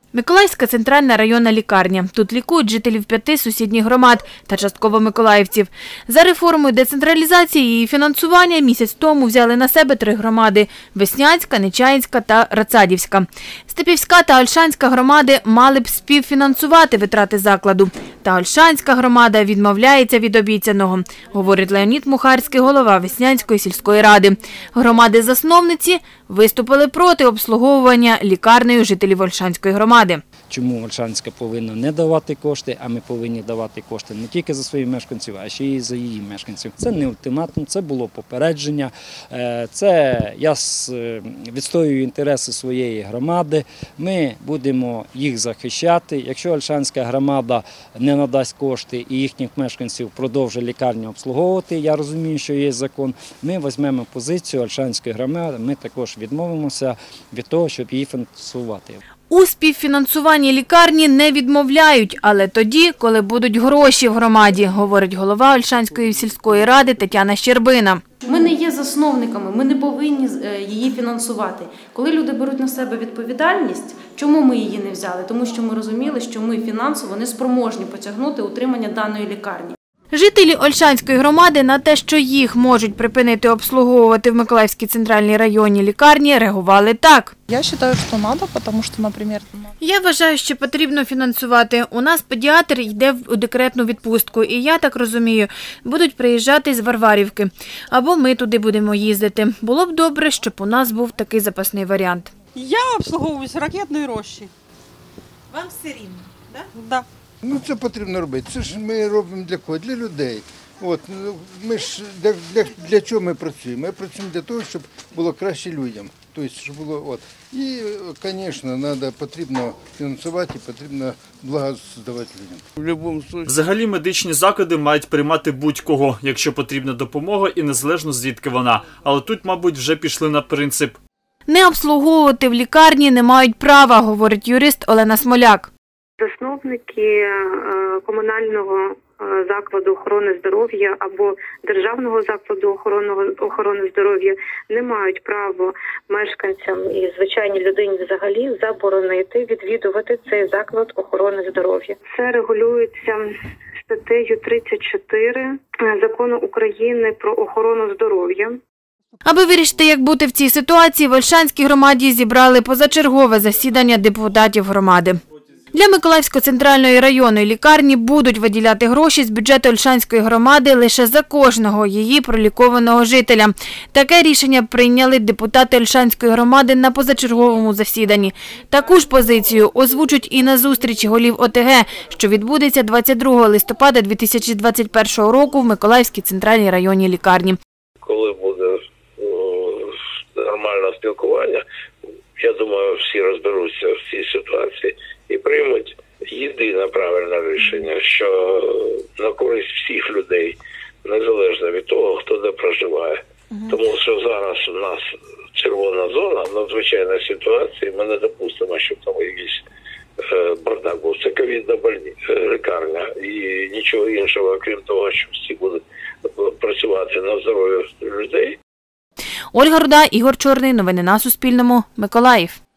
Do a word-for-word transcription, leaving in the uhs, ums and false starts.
Миколаївська центральна районна лікарня. Тут лікують жителів п'яти сусідніх громад та частково миколаївців. За реформою децентралізації і фінансування місяць тому взяли на себе три громади – Веснянська, Нечаїнська та Рацадівська. Степівська та Ольшанська громади мали б співфінансувати витрати закладу. Та Ольшанська громада відмовляється від обіцяного, говорить Леонід Мухарський, голова Веснянської сільської ради. Громади-засновниці виступили проти обслуговування лікарнею жителів Ольшанської громади. Чому Ольшанська повинна не давати кошти, а ми повинні давати кошти не тільки за своїх мешканців, а ще й за її мешканців. Це не ультиматум, це було попередження. Це я відстоюю інтереси своєї громади. Ми будемо їх захищати. Якщо Ольшанська громада не надасть кошти і їхніх мешканців продовжує лікарню обслуговувати, я розумію, що є закон, ми візьмемо позицію Ольшанської громади, ми також відмовимося від того, щоб її фінансувати. У співфінансуванні лікарні не відмовляють, але тоді, коли будуть гроші в громаді, говорить голова Ольшанської сільської ради Тетяна Щербина. Ми не є засновниками, ми не повинні її фінансувати. Коли люди беруть на себе відповідальність, чому ми її не взяли? Тому що ми розуміли, що ми фінансово не спроможні потягнути утримання даної лікарні. Жителі Ольшанської громади на те, що їх можуть припинити обслуговувати в Миколаївській центральній районній лікарні, реагували так. Я вважаю, що треба, тому що, наприклад... Я вважаю, що потрібно фінансувати. У нас педіатр йде у декретну відпустку, і я так розумію, будуть приїжджати з Варварівки. Або ми туди будемо їздити. Було б добре, щоб у нас був такий запасний варіант. Я обслуговуюсь ракетної рощі. Вам все рівно, так? Так. Ну, це потрібно робити. Це ж ми робимо для кого? Для людей. От, ми ж, для, для, для чого ми працюємо? Ми працюємо для того, щоб було краще людям. Тобто, щоб було, от. І, звісно, надо, потрібно фінансувати, потрібно благо здавати людям. Взагалі медичні заклади мають приймати будь-кого, якщо потрібна допомога і незалежно звідки вона. Але тут, мабуть, вже пішли на принцип. Не обслуговувати в лікарні не мають права, говорить юрист Олена Смоляк. Засновники комунального закладу охорони здоров'я або державного закладу охорони здоров'я не мають права мешканцям і звичайній людині взагалі заборонити відвідувати цей заклад охорони здоров'я. Це регулюється статтею тридцять чотири Закону України про охорону здоров'я. Аби вирішити, як бути в цій ситуації, в Ольшанській громаді зібрали позачергове засідання депутатів громади. Для Миколаївської центральної районної лікарні будуть виділяти гроші з бюджету Ольшанської громади лише за кожного її пролікованого жителя. Таке рішення прийняли депутати Ольшанської громади на позачерговому засіданні. Таку ж позицію озвучать і на зустрічі голів О Те Ге, що відбудеться двадцять другого листопада дві тисячі двадцять першого року в Миколаївській центральній районній лікарні. Коли буде нормальне спілкування, я думаю, всі розберуться в цій ситуації і приймуть єдине правильне рішення, що на користь всіх людей, незалежно від того, хто де проживає. Угу. Тому що зараз у нас червона зона, надзвичайна ситуація, ми не допустимо, щоб там якийсь е, бардак був. Це ковідна лікарня і нічого іншого, окрім того, що всі будуть працювати на здоров'я людей. Ольга Руда, Ігор Чорний. Новини на Суспільному. Миколаїв.